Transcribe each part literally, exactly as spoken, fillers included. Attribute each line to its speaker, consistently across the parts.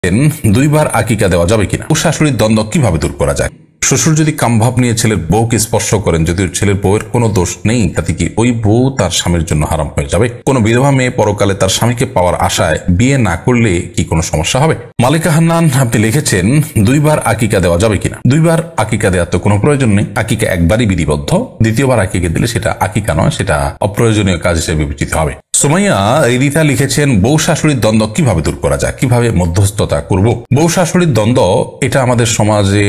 Speaker 1: দুইবার আকিকা দেওয়া যাবে কিনা, ও শাশুড়ির দ্বন্দ্ব কিভাবে দূর করা যায়। শ্বশুর যদি কামভাব নিয়ে ছেলের বউকে স্পর্শ করেন, যদি ছেলের বউয়ের কোনো দোষ নেই, তাতে কি ওই বউ তার স্বামীর জন্য হারাম হয়ে যাবে? কোন বিধবা মেয়ে পরকালে তার স্বামীকে পাওয়ার আশায় বিয়ে না করলে কি কোনো সমস্যা হবে? মালিকা হান্নান আপনি লিখেছেন দুইবার আকিকা দেওয়া যাবে কিনা। দুইবার আকিকা দেওয়ার তো কোনো প্রয়োজন নেই। আকিকা একবারই বিধিবদ্ধ, দ্বিতীয়বার আকিকা দিলে সেটা আকিকা নয়, সেটা অপ্রয়োজনীয় কাজ হিসেবে বিবেচিত হবে। সোমাইয়া রিতা লিখেছেন বউ শাশুড়ির দ্বন্দ্ব কিভাবে দূর করা যায়, কিভাবে মধ্যস্থতা করব। বউ শাশুড়ির দ্বন্দ্ব এটা আমাদের সমাজে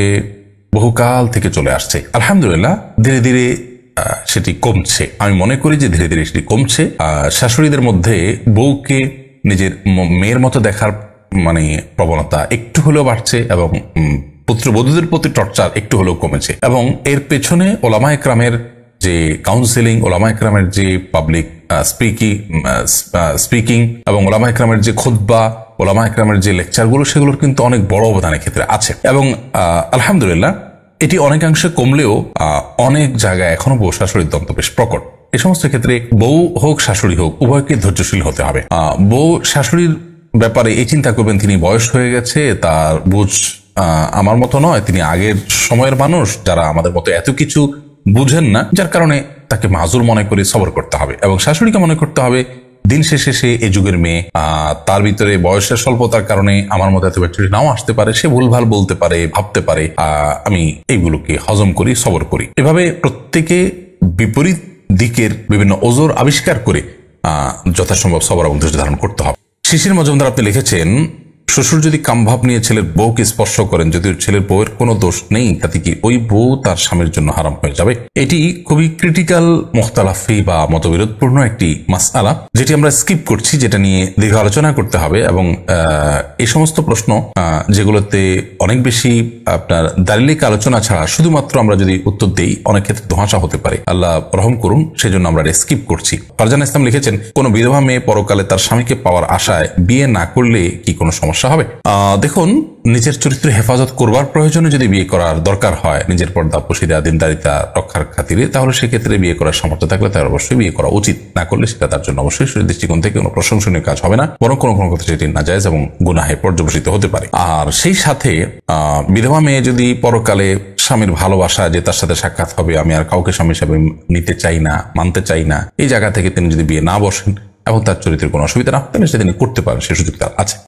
Speaker 1: বহুকাল থেকে চলে আসছে। আলহামদুলিল্লাহ ধীরে ধীরে সেটি কমছে। আমি মনে করি যে ধীরে ধীরে সেটি কমছে। শাশুড়িদের মধ্যে বউকে নিজের মেয়ের মতো দেখার মানে প্রবণতা একটু হলেও বাড়ছে এবং পুত্রবধূদের প্রতি টর্চার একটু হলেও কমেছে। এবং এর পেছনে ওলামা একরামের যে কাউন্সিলিং, ওলামা একরামের যে পাবলিক স্পিকিং স্পিকিং এবং ওলামা একরামের যে খুতবা, ওলামা একরামের যে লেকচারগুলো, সেগুলোর কিন্তু অনেক বড় অবদানের ক্ষেত্রে আছে। এবং আলহামদুলিল্লাহ এটি অনেকাংশে কমলেও অনেক জায়গায় এখনো বউ শাশুড়ির দ্বন্দ্ব বেশ প্রকট। এই সমস্ত ক্ষেত্রে বউ হোক শাশুড়ি হোক উভয়কে ধৈর্যশীল হতে হবে। বউ শাশুড়ির ব্যাপারে এই চিন্তা করবেন তিনি বয়স হয়ে গেছে, তার বুঝ আমার মতো নয়, তিনি আগের সময়ের মানুষ যারা আমাদের মতো এত কিছু বুঝেন না, যার কারণে তাকে মাজুর মনে করে সবর করতে হবে। এবং শাশুড়িকে মনে করতে হবে দিন শেষে সে এ যুগের মেয়ে, তার ভিতরে বয়সের স্বল্পতার কারণে আমার মতো এত ব্যাকটেরিয়া নাও আসতে পারে, সে ভুলভাল বলতে পারে, ভাবতে পারে, আমি এইগুলোকে হজম করি, সবর করি। এভাবে প্রত্যেকে বিপরীত দিকের বিভিন্ন ওজোর আবিষ্কার করে যথাসম্ভব সবর এবং ধৈর্য ধারণ করতে হবে। শিশির মজুমদার আপনি লিখেছেন শ্বশুর যদি কামভাব নিয়ে ছেলের বউকে স্পর্শ করেন, যদি ছেলের বউয়ের কোনো দোষ নেই, তাতে কি ওই বউ তার স্বামীর জন্য হারাম হয়ে যাবে? এটি খুবই ক্রিটিক্যাল মুখতালাফি বা মতবিরোধপূর্ণ একটি মাসআলা, যেটি আমরা স্কিপ করছি, যেটা নিয়ে দীর্ঘ আলোচনা করতে হবে। এবং এই সমস্ত প্রশ্ন যেগুলোতে অনেক বেশি আপনার দালিলিক আলোচনা ছাড়া শুধুমাত্র আমরা যদি উত্তর দেই, অনেক ক্ষেত্রে ধোঁয়াশা হতে পারে। আল্লাহ রহম করুন, সেই জন্য আমরা স্কিপ করছি। ফারজানা ইসলাম লিখেছেন কোন বিধবা মেয়ে পরকালে তার স্বামীকে পাওয়ার আশায় বিয়ে না করলে কি কোনো সমস্যা হবে? দেখুন, নিজের চরিত্র হেফাজত করবার প্রয়োজনে যদি বিয়ে করার দরকার হয়, নিজের পর্দা পশিদা দিনদারিতা রক্ষার খাতিরে, তাহলে সেক্ষেত্রে বিয়ে করার সামর্থ্য থাকলে তার অবশ্যই বিয়ে করা উচিত। না করলে সেটা তার জন্য অবশ্যই শরীর দৃষ্টিকোণ থেকে কোনো প্রশংসনীয় কাজ হবে না, বরং কোনো কোনো ক্ষেত্রে সেটি নাজায়েজ এবং গুনাহে পর্যবসিত হতে পারে। আর সেই সাথে আহ বিধবা মেয়ে যদি পরকালে স্বামীর ভালোবাসা যে তার সাথে সাক্ষাৎ হবে, আমি আর কাউকে স্বামী হিসাবে নিতে চাই না, মানতে চাই না, এই জায়গা থেকে তিনি যদি বিয়ে না বসেন এবং তার চরিত্রের কোনো অসুবিধা না, তাহলে সেটা তিনি করতে পারেন, সে সুযোগ তার আছে।